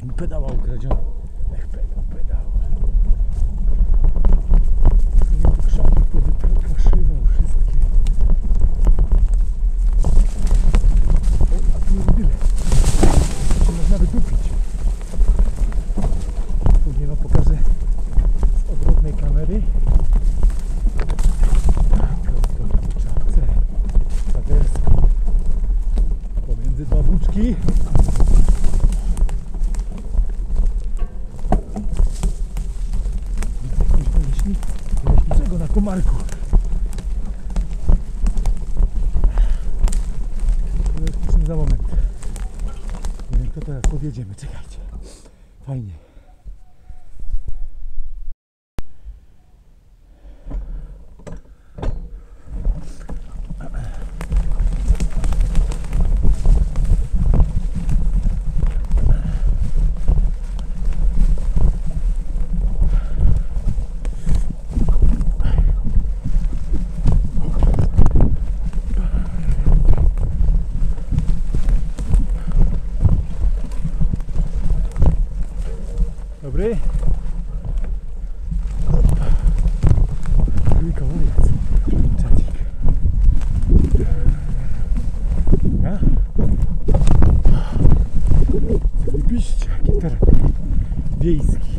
Gdzieś mi pedała ukradziono. Ech, pedał. Mnie tu krzaki powykraszywał wszystkie. A tu jest tyle. To można wydupić. Później wam pokażę z odwrotnej kamery. Prosto w czapce. Padersko. Pomiędzy dwa buczki. Leśniczego na komarku. Leśniczym za moment. Nie wiem, kto teraz podjedziemy. Czekajcie. Fajnie. Dobry. Trójkołowiec. Czacik. Ja? Zajebiście, jaki teren wiejski.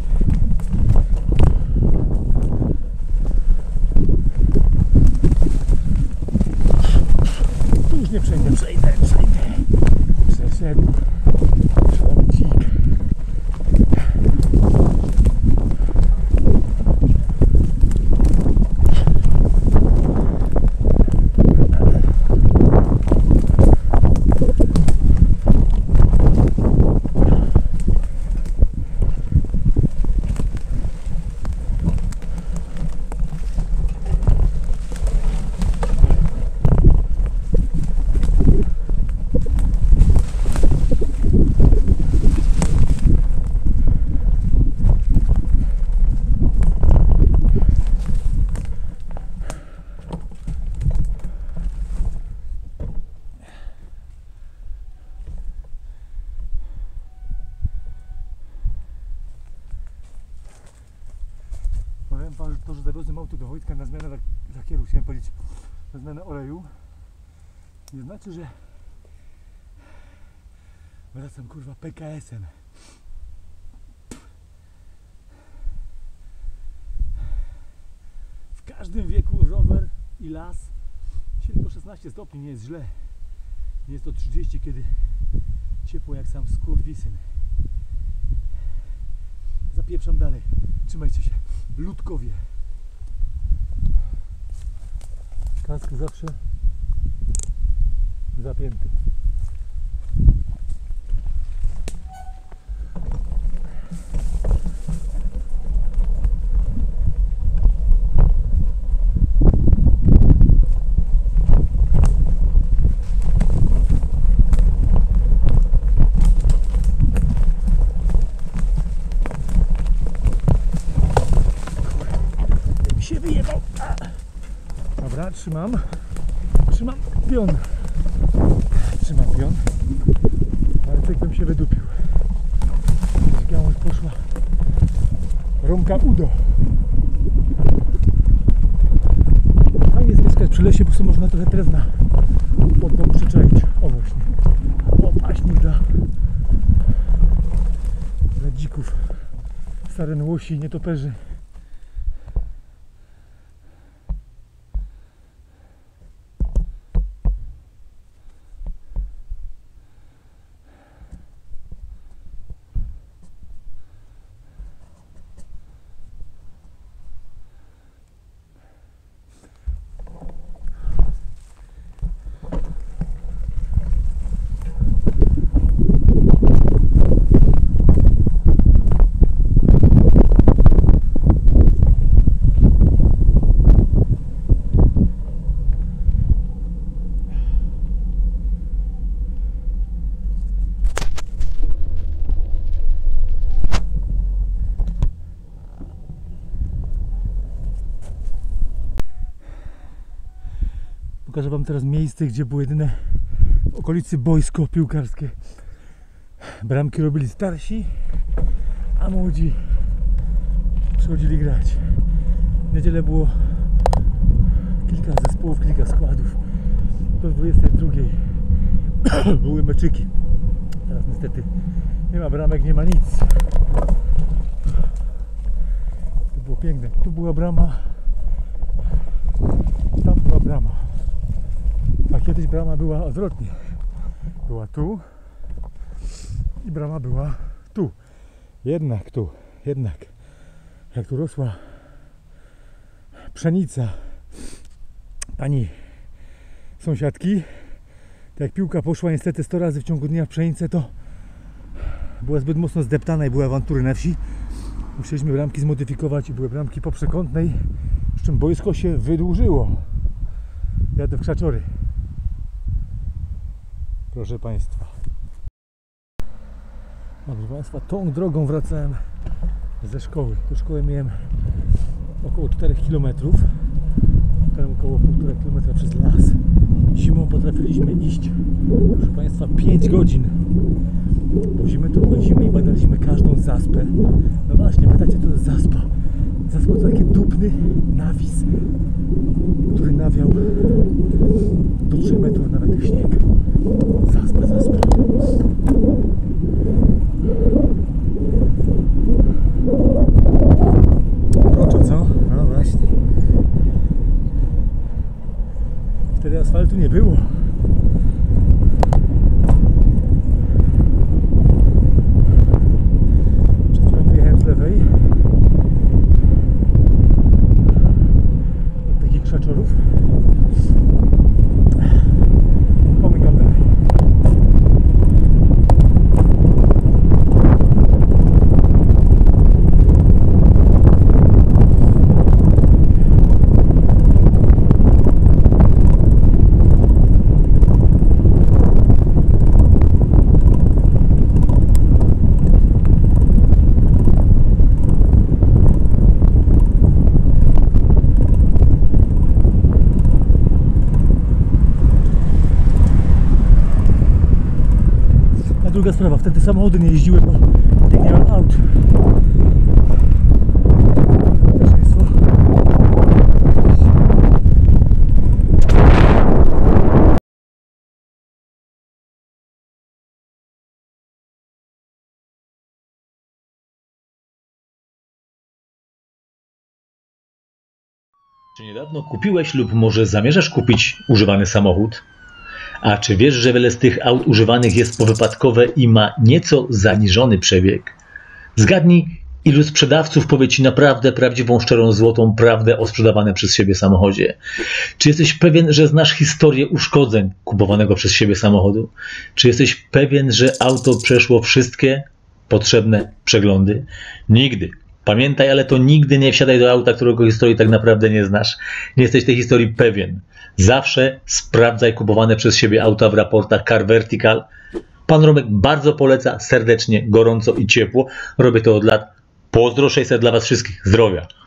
Tu już nie przejdę. Przeszedł. Szlacik. Powiem wam, że to, że zawiozłem auto do Wojtka na zmianę lakieru, chciałem powiedzieć, na zmianę oleju, nie znaczy, że wracam kurwa PKS-em. W każdym wieku rower i las, tylko 16 stopni nie jest źle. Nie jest to 30, kiedy ciepło jak sam skurwisyn. Zapieprzam dalej. Trzymajcie się. Ludkowie. Kask zawsze zapięty. Się wyjebał. Dobra, trzymam pion. Ale cyklem się wydupił. Z gałąź poszła rąka udo. Fajnie jest mieszkać przy lesie, bo sobie można trochę drewna pod dom przyczaić. O właśnie. O, paśnik dla dzików, saren, łosi, nietoperzy. Pokażę wam teraz miejsce, gdzie było jedyne w okolicy boisko piłkarskie. Bramki robili starsi. a młodzi przychodzili grać. W niedzielę było kilka zespołów, kilka składów. Do 22 były meczyki. Teraz niestety nie ma bramek, nie ma nic. To było piękne. Tu była brama, tam była brama. A kiedyś brama była odwrotnie. Była tu i brama była tu. Jednak jak tu rosła pszenica pani sąsiadki, to jak piłka poszła niestety 100 razy w ciągu dnia w pszenicę, to była zbyt mocno zdeptana i były awantury na wsi. Musieliśmy bramki zmodyfikować i były bramki poprzekątnej, z czym boisko się wydłużyło. Jadę w Krzaczory. Proszę Państwa. Proszę Państwa, tą drogą wracałem ze szkoły. Do szkoły miałem około 4 km. Potem około 1,5 km przez las. Zimą potrafiliśmy iść, proszę Państwa, 5 godzin. Bo zimy to były zimy i badaliśmy każdą zaspę. No właśnie, pytacie, co to jest zaspa? Zaspa to taki dupny nawis, który nawiał do 3 metrów nawet w śnieg. Zaspa. Uroczo, co? No właśnie. Wtedy asfaltu nie było. Przed chwilą wyjechałem z lewej od takich krzaczorów. Pomykam dalej. Druga sprawa, wtedy samochody nie jeździły, bo nie miałem aut. Bezpieczeństwo. Czy niedawno kupiłeś lub może zamierzasz kupić używany samochód? A czy wiesz, że wiele z tych aut używanych jest powypadkowe i ma nieco zaniżony przebieg? Zgadnij, ilu sprzedawców powie Ci naprawdę prawdziwą, szczerą, złotą prawdę o sprzedawanym przez siebie samochodzie? Czy jesteś pewien, że znasz historię uszkodzeń kupowanego przez siebie samochodu? Czy jesteś pewien, że auto przeszło wszystkie potrzebne przeglądy? Nigdy. Pamiętaj, ale to nigdy nie wsiadaj do auta, którego historii tak naprawdę nie znasz. Nie jesteś tej historii pewien. Zawsze sprawdzaj kupowane przez siebie auta w raportach Car Vertical. Pan Romek bardzo poleca, serdecznie, gorąco i ciepło. Robię to od lat. Pozdro 600 dla Was wszystkich. Zdrowia.